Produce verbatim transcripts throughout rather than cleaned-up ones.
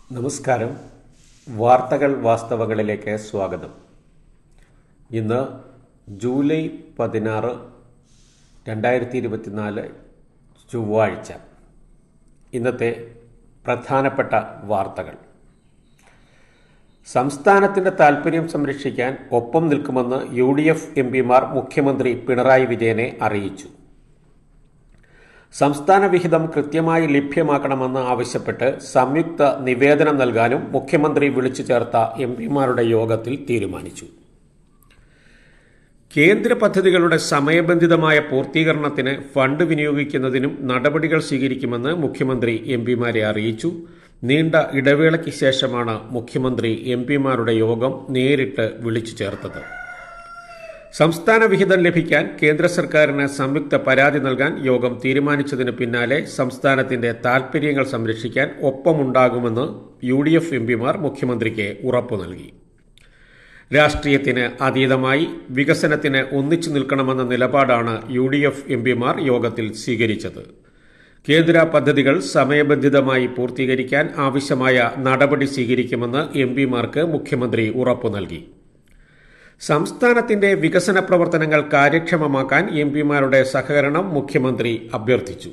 നമസ്കാരം. വാർത്തകൾ വാസ്തവങ്ങളിലേക്ക് സ്വാഗതം. ഇന്ന് ജൂലൈ പതിനാറ് രണ്ടായിരത്തി ഇരുപത്തിനാല് ചൊവ്വാഴ്ച. ഇന്നത്തെ പ്രധാനപ്പെട്ട വാർത്തകൾ. സംസ്ഥാനത്തിൻ്റെ താൽപ്പര്യം സംരക്ഷിക്കാൻ ഒപ്പം നിൽക്കുമെന്ന് യു ഡി എഫ് എം പിമാർ മുഖ്യമന്ത്രി പിണറായി വിജയനെ അറിയിച്ചു. സംസ്ഥാന വിഹിതം കൃത്യമായി ലഭ്യമാക്കണമെന്ന് ആവശ്യപ്പെട്ട് സംയുക്ത നിവേദനം നൽകാനും മുഖ്യമന്ത്രി വിളിച്ചു ചേർത്ത എം പിമാരുടെ യോഗത്തിൽ തീരുമാനിച്ചു. കേന്ദ്ര പദ്ധതികളുടെ സമയബന്ധിതമായ പൂർത്തീകരണത്തിന് ഫണ്ട് വിനിയോഗിക്കുന്നതിനും നടപടികൾ സ്വീകരിക്കുമെന്ന് മുഖ്യമന്ത്രി എം പിമാരെ അറിയിച്ചു. നീണ്ട ഇടവേളയ്ക്ക് ശേഷമാണ് മുഖ്യമന്ത്രി എം പിമാരുടെ യോഗം നേരിട്ട് വിളിച്ചു ചേർത്തത്. സംസ്ഥാന വിഹിതം ലഭിക്കാൻ കേന്ദ്ര സർക്കാരിന് സംയുക്ത പരാതി നൽകാൻ യോഗം തീരുമാനിച്ചതിന് പിന്നാലെ സംസ്ഥാനത്തിന്റെ താൽപ്പര്യങ്ങൾ സംരക്ഷിക്കാൻ ഒപ്പമുണ്ടാകുമെന്ന് യു ഡി എഫ് എം പിമാർ മുഖ്യമന്ത്രിക്ക് ഉറപ്പു നൽകി. രാഷ്ട്രീയത്തിന് അതീതമായി വികസനത്തിന് ഒന്നിച്ചു നിൽക്കണമെന്ന നിലപാടാണ് യു ഡി എഫ് എം പിമാർ യോഗത്തിൽ സ്വീകരിച്ചത്. കേന്ദ്ര പദ്ധതികൾ സമയബന്ധിതമായി പൂർത്തീകരിക്കാൻ ആവശ്യമായ നടപടി സ്വീകരിക്കുമെന്ന് എം പിമാർക്ക് മുഖ്യമന്ത്രി ഉറപ്പു നൽകി. സംസ്ഥാനത്തിന്റെ വികസന പ്രവർത്തനങ്ങൾ കാര്യക്ഷമമാക്കാൻ എം പിമാരുടെ സഹകരണം മുഖ്യമന്ത്രി അഭ്യർത്ഥിച്ചു.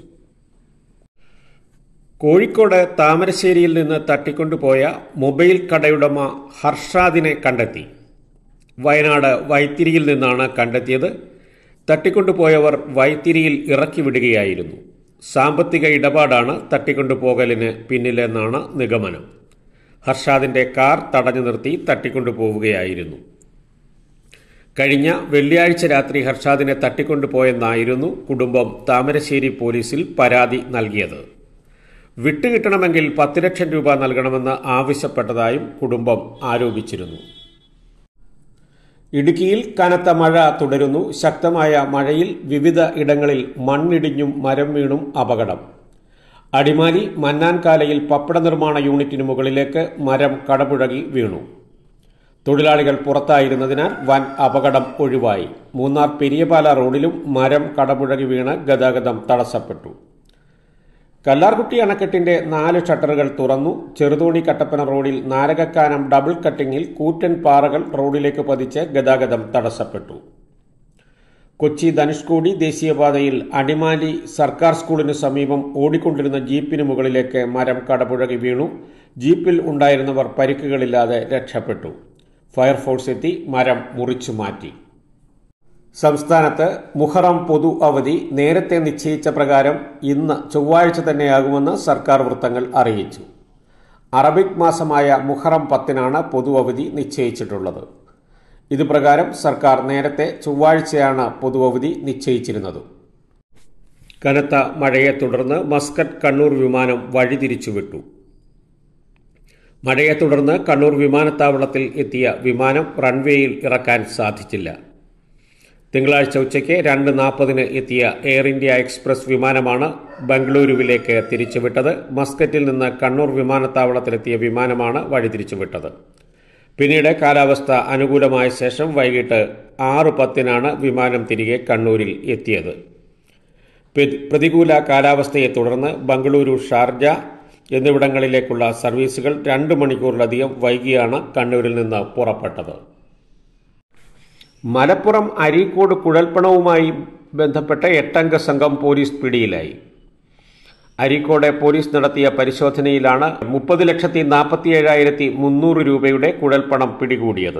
കോഴിക്കോട് താമരശ്ശേരിയിൽ നിന്ന് തട്ടിക്കൊണ്ടുപോയ മൊബൈൽ കടയുടമ ഹർഷാദിനെ കണ്ടെത്തി. വയനാട് വൈത്തിരിയിൽ നിന്നാണ് കണ്ടെത്തിയത്. തട്ടിക്കൊണ്ടുപോയവർ വൈത്തിരിയിൽ ഇറക്കി വിടുകയായിരുന്നു. സാമ്പത്തിക ഇടപാടാണ് തട്ടിക്കൊണ്ടുപോകലിന് പിന്നിലെന്നാണ് നിഗമനം. ഹർഷാദിന്റെ കാർ തടഞ്ഞു നിർത്തി തട്ടിക്കൊണ്ടുപോവുകയായിരുന്നു. കഴിഞ്ഞ വെള്ളിയാഴ്ച രാത്രി ഹർഷാദിനെ തട്ടിക്കൊണ്ടുപോയെന്നായിരുന്നു കുടുംബം താമരശ്ശേരി പോലീസിൽ പരാതി നൽകിയത്. വിട്ടുകിട്ടണമെങ്കിൽ പത്ത് ലക്ഷം രൂപ നൽകണമെന്ന് ആവശ്യപ്പെട്ടതായും കുടുംബം ആരോപിച്ചിരുന്നു. ഇടുക്കിയിൽ കനത്ത മഴ തുടരുന്നു. ശക്തമായ മഴയിൽ വിവിധ ഇടങ്ങളിൽ മണ്ണിടിഞ്ഞും മരം വീണും അപകടം. അടിമാലി മന്നാൻകാലയിൽ പപ്പട നിർമ്മാണ യൂണിറ്റിന് മുകളിലേക്ക് മരം കടപുഴകി വീണു. തൊഴിലാളികൾ പുറത്തായിരുന്നതിനാൽ വൻ അപകടം ഒഴിവായി. മൂന്നാർ പെരിയപാല റോഡിലും മരം കടപുഴകി വീണ് ഗതാഗതം തടസ്സപ്പെട്ടു. കല്ലാർകുട്ടി അണക്കെട്ടിന്റെ നാല് ഷട്ടറുകൾ തുറന്നു. ചെറുതോണി കട്ടപ്പന റോഡിൽ നാരകക്കാനം ഡബിൾ കട്ടിങ്ങിൽ കൂറ്റൻ പാറകൾ റോഡിലേക്ക് പതിച്ച് ഗതാഗതം തടസ്സപ്പെട്ടു. കൊച്ചി ധനുഷ്കോടി ദേശീയപാതയിൽ അടിമാലി സർക്കാർ സ്കൂളിന് സമീപം ഓടിക്കൊണ്ടിരുന്ന ജീപ്പിന് മുകളിലേക്ക് മരം കടപുഴകി വീണു. ജീപ്പിൽ ഉണ്ടായിരുന്നവർ പരിക്കുകളില്ലാതെ രക്ഷപ്പെട്ടു. ഫയർഫോഴ്സ് എത്തി മരം മുറിച്ചു മാറ്റി. സംസ്ഥാനത്ത് മുഹറം പൊതു അവധി നേരത്തെ നിശ്ചയിച്ച പ്രകാരം ഇന്ന് ചൊവ്വാഴ്ച തന്നെയാകുമെന്ന് സർക്കാർ വൃത്തങ്ങൾ അറിയിച്ചു. അറബിക് മാസമായ മുഹറം പത്തിനാണ് പൊതു അവധി നിശ്ചയിച്ചിട്ടുള്ളത്. ഇതുപ്രകാരം സർക്കാർ നേരത്തെ ചൊവ്വാഴ്ചയാണ് പൊതു അവധി നിശ്ചയിച്ചിരുന്നത്. കനത്ത മഴയെ തുടർന്ന് മസ്കറ്റ് കണ്ണൂർ വിമാനം വഴിതിരിച്ചുവിട്ടു. മഴയെ തുടർന്ന് കണ്ണൂർ വിമാനത്താവളത്തിൽ എത്തിയ വിമാനം റൺവേയിൽ ഇറക്കാൻ സാധിച്ചില്ല. തിങ്കളാഴ്ച ഉച്ചയ്ക്ക് രണ്ട് നാൽപ്പതിന് എത്തിയ എയർ ഇന്ത്യ എക്സ്പ്രസ് വിമാനമാണ് ബംഗളൂരുവിലേക്ക് തിരിച്ചുവിട്ടത്. മസ്കറ്റിൽ നിന്ന് കണ്ണൂർ വിമാനത്താവളത്തിലെത്തിയ വിമാനമാണ് വഴിതിരിച്ചുവിട്ടത്. പിന്നീട് കാലാവസ്ഥ അനുകൂലമായ ശേഷം വൈകിട്ട് ആറ് പത്തിനാണ് വിമാനം തിരികെ കണ്ണൂരിൽ എത്തിയത്. പ്രതികൂല കാലാവസ്ഥയെ തുടർന്ന് ബംഗളൂരു, ഷാർജ എന്നിവിടങ്ങളിലേക്കുള്ള സർവീസുകൾ രണ്ട് മണിക്കൂറിലധികം വൈകിയാണ് കണ്ണൂരിൽ നിന്ന് പുറപ്പെട്ടത്. മലപ്പുറം അരീക്കോട് കുഴൽപ്പണവുമായി ബന്ധപ്പെട്ട എട്ടംഗ സംഘം പോലീസ് പിടിയിലായി. അരീക്കോട് പോലീസ് നടത്തിയ പരിശോധനയിലാണ് മുപ്പത് ലക്ഷത്തി നാൽപ്പത്തി ഏഴായിരത്തി മുന്നൂറ് രൂപയുടെ കുഴൽപ്പണം പിടികൂടിയത്.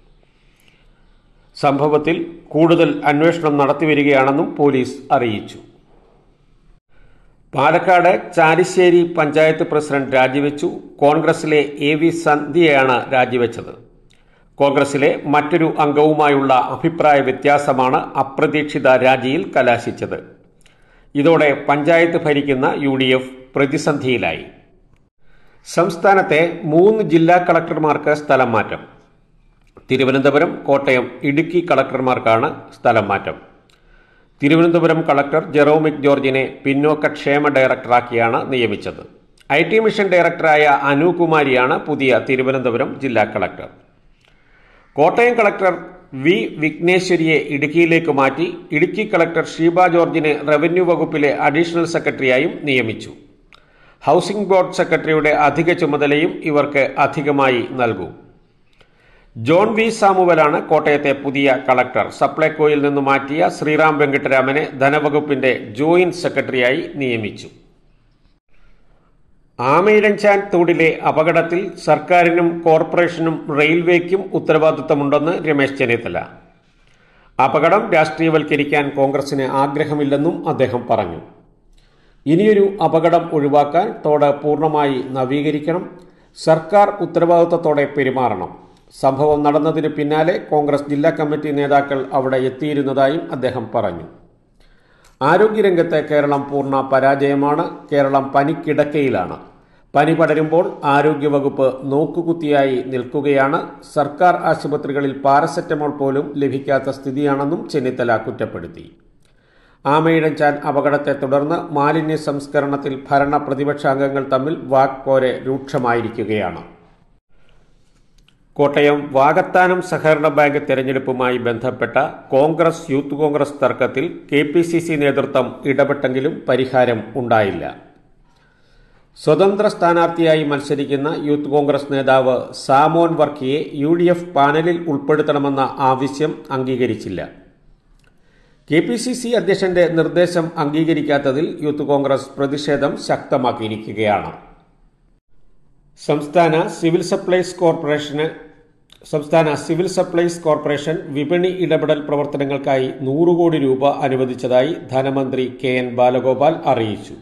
സംഭവത്തിൽ കൂടുതൽ അന്വേഷണം നടത്തിവരികയാണെന്നും പോലീസ് അറിയിച്ചു. പാലക്കാട് ചാലിശ്ശേരി പഞ്ചായത്ത് പ്രസിഡന്റ് രാജിവെച്ചു. കോൺഗ്രസിലെ എ വി സന്ധ്യയാണ് രാജിവെച്ചത്. കോൺഗ്രസിലെ മറ്റൊരു അംഗവുമായുള്ള അഭിപ്രായ വ്യത്യാസമാണ് അപ്രതീക്ഷിത രാജിയിൽ കലാശിച്ചത്. ഇതോടെ പഞ്ചായത്ത് ഭരിക്കുന്ന യു ഡി എഫ് പ്രതിസന്ധിയിലായി. സംസ്ഥാനത്തെ മൂന്ന് ജില്ലാ കളക്ടർമാർക്ക് സ്ഥലം മാറ്റം. തിരുവനന്തപുരം, കോട്ടയം, ഇടുക്കി കളക്ടർമാർക്കാണ് സ്ഥലം മാറ്റം. തിരുവനന്തപുരം കളക്ടർ ജെറോമിക് ജോർജിനെ പിന്നോക്ക ക്ഷേമ ഡയറക്ടറാക്കിയാണ് നിയമിച്ചത്. ഐ ടി മിഷൻ ഡയറക്ടറായ അനുകുമാരിയാണ് പുതിയ തിരുവനന്തപുരം ജില്ലാ കളക്ടർ. കോട്ടയം കളക്ടർ വി വിഘ്നേശ്വരിയെ ഇടുക്കിയിലേക്ക് മാറ്റി. ഇടുക്കി കളക്ടർ ഷീബ ജോർജിനെ റവന്യൂ വകുപ്പിലെ അഡീഷണൽ സെക്രട്ടറിയായും നിയമിച്ചു. ഹൗസിംഗ് ബോർഡ് സെക്രട്ടറിയുടെ അധിക ചുമതലയും ഇവർക്ക് അധികമായി നൽകും. ജോൺ വി സാമുവലാണ് കോട്ടയത്തെ പുതിയ കളക്ടർ. സപ്ലൈകോയിൽ നിന്ന് മാറ്റിയ ശ്രീറാം വെങ്കിട്ടരാമനെ ധനവകുപ്പിന്റെ ജോയിന്റ് സെക്രട്ടറിയായി നിയമിച്ചു. ആമയിഴഞ്ചാൻ തോടിലെ അപകടത്തിൽ സർക്കാരിനും കോർപ്പറേഷനും റെയിൽവേക്കും ഉത്തരവാദിത്തമുണ്ടെന്ന് രമേശ് ചെന്നിത്തല. അപകടം രാഷ്ട്രീയവൽക്കരിക്കാൻ കോൺഗ്രസിന് ആഗ്രഹമില്ലെന്നും അദ്ദേഹം പറഞ്ഞു. ഇനിയൊരു അപകടം ഒഴിവാക്കാൻ തോട് പൂർണ്ണമായി നവീകരിക്കണം. സർക്കാർ ഉത്തരവാദിത്തത്തോടെ പെരുമാറണം. സംഭവം നടന്നതിന് പിന്നാലെ കോൺഗ്രസ് ജില്ലാ കമ്മിറ്റി നേതാക്കൾ അവിടെ എത്തിയിരുന്നതായും അദ്ദേഹം പറഞ്ഞു. ആരോഗ്യരംഗത്ത് കേരളം പൂർണ്ണ പരാജയമാണ്. കേരളം പനിക്കിടക്കയിലാണ്. പനി പടരുമ്പോൾ ആരോഗ്യവകുപ്പ് നോക്കുകുത്തിയായി നിൽക്കുകയാണ്. സർക്കാർ ആശുപത്രികളിൽ പാരസെറ്റമോൾ പോലും ലഭിക്കാത്ത സ്ഥിതിയാണെന്നും ചെന്നിത്തല കുറ്റപ്പെടുത്തി. ആമയിഴഞ്ചാൻ അപകടത്തെ തുടർന്ന് മാലിന്യ സംസ്കരണത്തിൽ ഭരണ പ്രതിപക്ഷാംഗങ്ങൾ തമ്മിൽ വാക്പോര് രൂക്ഷമായിരിക്കുകയാണ്. കോട്ടയം വാകത്താനം സഹകരണ ബാങ്ക് തെരഞ്ഞെടുപ്പുമായി ബന്ധപ്പെട്ട കോൺഗ്രസ് യൂത്ത് കോൺഗ്രസ് തർക്കത്തിൽ കെ പി സി സി നേതൃത്വം ഇടപെട്ടെങ്കിലും പരിഹാരം ഉണ്ടായില്ല. സ്വതന്ത്ര സ്ഥാനാർത്ഥിയായി മത്സരിക്കുന്ന യൂത്ത് കോൺഗ്രസ് നേതാവ് സാമോൻ വർക്കിയെ യു ഡി എഫ് പാനലിൽ ഉൾപ്പെടുത്തണമെന്ന ആവശ്യം അംഗീകരിച്ചില്ല. കെ പി സി സി അധ്യക്ഷന്റെ നിർദ്ദേശം അംഗീകരിക്കാത്തതിൽ യൂത്ത് കോൺഗ്രസ് പ്രതിഷേധം ശക്തമാക്കിയിരിക്കുകയാണ്. സംസ്ഥാന സിവിൽ സപ്ലൈസ് കോർപ്പറേഷന് സംസ്ഥാന സിവിൽ സപ്ലൈസ് കോർപ്പറേഷൻ വിപണി ഇടപെടൽ പ്രവർത്തനങ്ങൾക്കായി നൂറ് കോടി രൂപ അനുവദിച്ചതായി ധനമന്ത്രി കെ എൻ ബാലഗോപാൽ അറിയിച്ചു.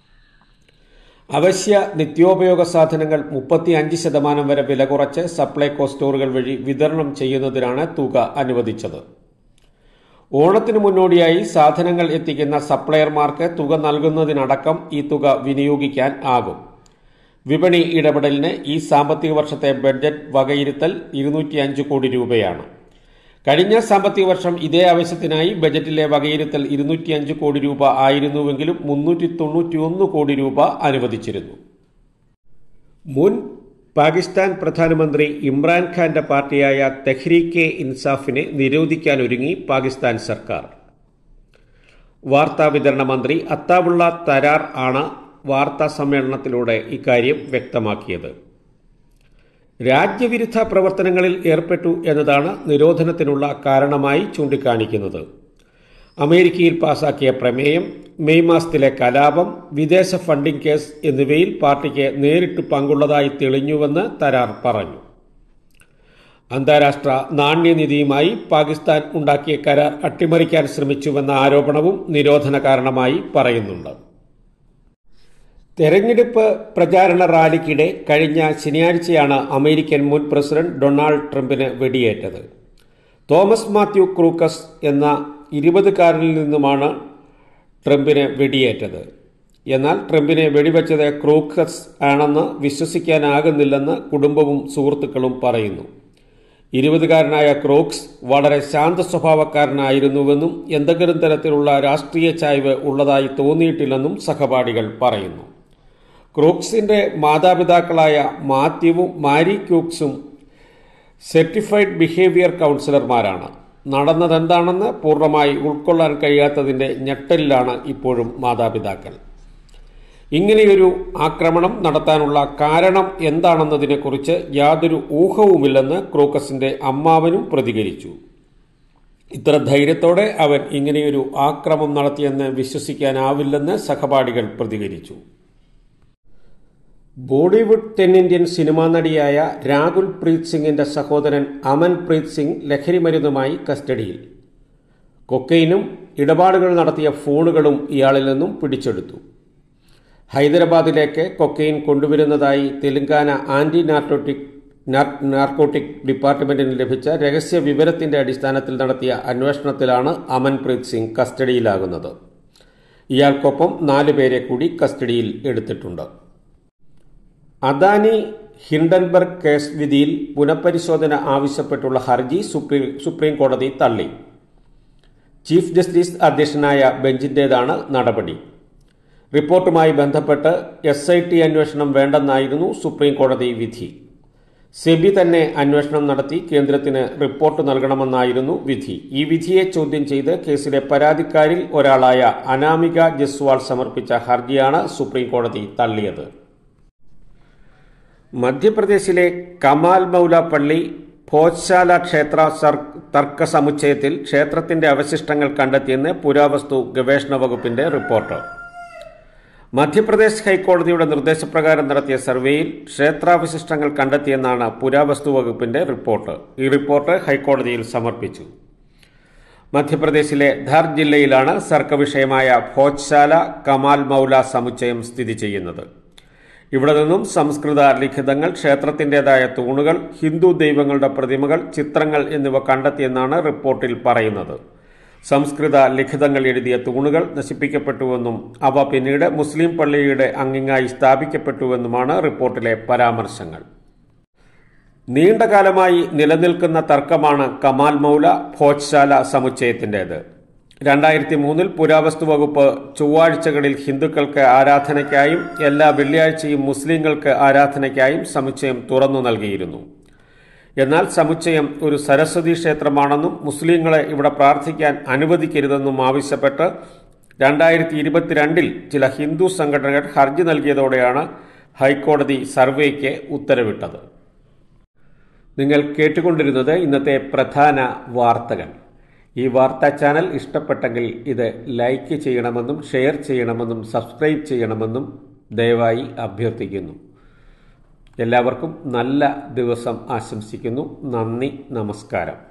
അവശ്യ നിത്യോപയോഗ സാധനങ്ങൾ മുപ്പത്തി അഞ്ച് ശതമാനം വരെ വില കുറച്ച് സപ്ലൈകോ സ്റ്റോറുകൾ വഴി വിതരണം ചെയ്യുന്നതിനാണ് തുക അനുവദിച്ചത്. ഓണത്തിന് മുന്നോടിയായി സാധനങ്ങൾ എത്തിക്കുന്ന സപ്ലയർമാർക്ക് തുക നൽകുന്നതിനടക്കം ഈ തുക വിനിയോഗിക്കാൻ ആകും. വിപണി ഇടപെടലിന് ഈ സാമ്പത്തിക വർഷത്തെ ബഡ്ജറ്റ് വകയിരുത്തൽ ഇരുന്നൂറ്റി അഞ്ച് കോടി രൂപയാണ്. കഴിഞ്ഞ സാമ്പത്തിക വർഷം ഇതേ ആവശ്യത്തിനായി ബജറ്റിലെ വകയിരുത്തൽ ഇരുന്നൂറ്റി അഞ്ച് കോടി രൂപ ആയിരുന്നുവെങ്കിലും മുന്നൂറ്റി തൊണ്ണൂറ്റി ഒന്ന് കോടി രൂപ അനുവദിച്ചിരുന്നു. മുൻ പാകിസ്ഥാൻ പ്രധാനമന്ത്രി ഇമ്രാൻഖാന്റെ പാർട്ടിയായ തെഹ്രീക്കെ ഇൻസാഫിനെ നിരോധിക്കാനൊരുങ്ങി പാകിസ്ഥാൻ സർക്കാർ. വാർത്താവിതരണ മന്ത്രി അത്താവുള്ള തരാർ ആണ് വാർത്താ സമ്മേളനത്തിലൂടെ ഇക്കാര്യം വ്യക്തമാക്കിയത്. രാജ്യവിരുദ്ധ പ്രവർത്തനങ്ങളിൽ ഏർപ്പെട്ടു എന്നതാണ് നിരോധനത്തിനുള്ള കാരണമായി ചൂണ്ടിക്കാണിക്കുന്നത്. അമേരിക്കയിൽ പാസാക്കിയ പ്രമേയം, മെയ് മാസത്തിലെ കലാപം, വിദേശ ഫണ്ടിംഗ് കേസ് എന്നിവയിൽ പാർട്ടിക്ക് നേരിട്ട് പങ്കുള്ളതായി തെളിഞ്ഞുവെന്ന് തരാർ പറഞ്ഞു. അന്താരാഷ്ട്ര നാണ്യനിധിയുമായി പാകിസ്ഥാൻ ഉണ്ടാക്കിയ കരാർ അട്ടിമറിക്കാൻ ശ്രമിച്ചുവെന്ന ആരോപണവും നിരോധന കാരണമായി പറയുന്നുണ്ട്. തെരഞ്ഞെടുപ്പ് പ്രചാരണ റാലിക്കിടെ കഴിഞ്ഞ ശനിയാഴ്ചയാണ് അമേരിക്കൻ മുൻ പ്രസിഡന്റ് ഡൊണാൾഡ് ട്രംപിന് വെടിയേറ്റത്. തോമസ് മാത്യു ക്രൂക്കസ് എന്ന ഇരുപതുകാരനിൽ നിന്നുമാണ് ട്രംപിന് വെടിയേറ്റത്. എന്നാൽ ട്രംപിനെ വെടിവെച്ചത് ക്രൂക്കസ് ആണെന്ന് വിശ്വസിക്കാനാകുന്നില്ലെന്ന് കുടുംബവും സുഹൃത്തുക്കളും പറയുന്നു. ഇരുപതുകാരനായ ക്രൂക്സ് വളരെ ശാന്ത സ്വഭാവക്കാരനായിരുന്നുവെന്നും എന്തെങ്കിലും തരത്തിലുള്ള രാഷ്ട്രീയ ചായ്വ് ഉള്ളതായി തോന്നിയിട്ടില്ലെന്നും സഹപാഠികൾ പറയുന്നു. ക്രൂക്സിന്റെ മാതാപിതാക്കളായ മാത്യുവും മാരി ക്രൂക്സും സർട്ടിഫൈഡ് ബിഹേവിയർ കൗൺസിലർമാരാണ്. നടന്നതെന്താണെന്ന് പൂർണ്ണമായി ഉൾക്കൊള്ളാൻ കഴിയാത്തതിന്റെ ഞെട്ടലിലാണ് ഇപ്പോഴും മാതാപിതാക്കൾ. ഇങ്ങനെയൊരു ആക്രമണം നടത്താനുള്ള കാരണം എന്താണെന്നതിനെക്കുറിച്ച് യാതൊരു ഊഹവുമില്ലെന്ന് ക്രൂക്കസിന്റെ അമ്മാവനും പ്രതികരിച്ചു. ഇത്ര ധൈര്യത്തോടെ അവൻ ഇങ്ങനെയൊരു ആക്രമണം നടത്തിയെന്ന് വിശ്വസിക്കാനാവില്ലെന്ന് സഹപാഠികൾ പ്രതികരിച്ചു. ബോളിവുഡ് തെന്നിന്ത്യൻ സിനിമാ നടിയായ രാകുൽ പ്രീത് സിംഗിന്റെ സഹോദരൻ അമൻ പ്രീത് സിംഗ് ലഹരിമരുന്നുമായി കസ്റ്റഡിയിൽ. കൊക്കൈനും ഇടപാടുകൾ നടത്തിയ ഫോണുകളും ഇയാളിൽ നിന്നും പിടിച്ചെടുത്തു. ഹൈദരാബാദിലേക്ക് കൊക്കൈൻ കൊണ്ടുവരുന്നതായി തെലങ്കാന ആന്റി നാർക്കോട്ടിക് നാർക്കോട്ടിക് ഡിപ്പാർട്ട്മെന്റിന് ലഭിച്ച രഹസ്യ വിവരത്തിന്റെ അടിസ്ഥാനത്തിൽ നടത്തിയ അന്വേഷണത്തിലാണ് അമൻ പ്രീത് സിംഗ് കസ്റ്റഡിയിലാകുന്നത്. ഇയാൾക്കൊപ്പം നാല് പേരെ കൂടി കസ്റ്റഡിയിൽ എടുത്തിട്ടുണ്ട്. അദാനി ഹിൻഡൻബർഗ് കേസ് വിധിയിൽ പുനഃപരിശോധന ആവശ്യപ്പെട്ടുള്ള ഹർജി സുപ്രീം സുപ്രീം കോടതി തള്ളി. ചീഫ് ജസ്റ്റിസ് അധ്യക്ഷനായ ബെഞ്ചിന്റേതാണ് നടപടി. റിപ്പോർട്ടുമായി ബന്ധപ്പെട്ട് എസ് ഐ ടി അന്വേഷണം വേണ്ടെന്നായിരുന്നു സുപ്രീം കോടതി വിധി. സെബി തന്നെ അന്വേഷണം നടത്തി കേന്ദ്രത്തിന് റിപ്പോർട്ട് നൽകണമെന്നായിരുന്നു വിധി. ഈ വിധിയെ ചോദ്യം ചെയ്ത് കേസിലെ പരാതിക്കാരിൽ ഒരാളായ അനാമിക ജസ്വാൾ സമർപ്പിച്ച ഹർജിയാണ് സുപ്രീംകോടതി തള്ളിയത്. മധ്യപ്രദേശിലെ കമാൽ മൗല പള്ളി ഭോജ്ശാല ക്ഷേത്ര തർക്ക സമുച്ചയത്തിൽ ക്ഷേത്രത്തിന്റെ അവശിഷ്ടങ്ങൾ കണ്ടെത്തിയെന്ന് പുരാവസ്തു ഗവേഷണ വകുപ്പിന്റെ റിപ്പോർട്ട്. മധ്യപ്രദേശ് ഹൈക്കോടതിയുടെ നിർദ്ദേശപ്രകാരം നടത്തിയ സർവേയിൽ ക്ഷേത്രാവശിഷ്ടങ്ങൾ കണ്ടെത്തിയെന്നാണ് പുരാവസ്തു വകുപ്പിന്റെ റിപ്പോർട്ട്. ഈ റിപ്പോർട്ട് ഹൈക്കോടതിയിൽ സമർപ്പിച്ചു. മധ്യപ്രദേശിലെ ധർ ജില്ലയിലാണ് തർക്കവിഷയമായ ഭോജ്ശാല കമാൽ മൗല സമുച്ചയം സ്ഥിതി ചെയ്യുന്നത്. ഇവിടെ നിന്നും സംസ്കൃത ലിഖിതങ്ങൾ, ക്ഷേത്രത്തിന്റേതായ തൂണുകൾ, ഹിന്ദു ദൈവങ്ങളുടെ പ്രതിമകൾ, ചിത്രങ്ങൾ എന്നിവ കണ്ടെത്തിയെന്നാണ് റിപ്പോർട്ടിൽ പറയുന്നത്. സംസ്കൃത ലിഖിതങ്ങൾ എഴുതിയ തൂണുകൾ നശിപ്പിക്കപ്പെട്ടുവെന്നും അവ പിന്നീട് മുസ്ലിം പള്ളിയുടെ അങ്ങിങ്ങായി സ്ഥാപിക്കപ്പെട്ടുവെന്നുമാണ് റിപ്പോർട്ടിലെ പരാമർശങ്ങൾ. നീണ്ടകാലമായി നിലനിൽക്കുന്ന തർക്കമാണ് കമാൽ മൗല ഭോജ്ശാല സമുച്ചയത്തിൻ്റേത്. രണ്ടായിരത്തി മൂന്നിൽ പുരാവസ്തു വകുപ്പ് ചൊവ്വാഴ്ചകളിൽ ഹിന്ദുക്കൾക്ക് ആരാധനയ്ക്കായും എല്ലാ വെള്ളിയാഴ്ചയും മുസ്ലിങ്ങൾക്ക് ആരാധനയ്ക്കായും സമുച്ചയം തുറന്നു നൽകിയിരുന്നു. എന്നാൽ സമുച്ചയം ഒരു സരസ്വതി ക്ഷേത്രമാണെന്നും മുസ്ലിങ്ങളെ ഇവിടെ പ്രാർത്ഥിക്കാൻ അനുവദിക്കരുതെന്നും ആവശ്യപ്പെട്ട് രണ്ടായിരത്തി ഇരുപത്തിരണ്ടിൽ ചില ഹിന്ദു സംഘടനകൾ ഹർജി നൽകിയതോടെയാണ് ഹൈക്കോടതി സർവേക്ക് ഉത്തരവിട്ടത്. നിങ്ങൾ കേട്ടുകൊണ്ടിരുന്നത് ഇന്നത്തെ പ്രധാന വാർത്തകൾ. ഈ വാർത്താ ചാനൽ ഇഷ്ടപ്പെട്ടെങ്കിൽ ഇത് ലൈക്ക് ചെയ്യണമെന്നും ഷെയർ ചെയ്യണമെന്നും സബ്സ്ക്രൈബ് ചെയ്യണമെന്നും ദയവായി അഭ്യർത്ഥിക്കുന്നു. എല്ലാവർക്കും നല്ല ദിവസം ആശംസിക്കുന്നു. നന്ദി, നമസ്കാരം.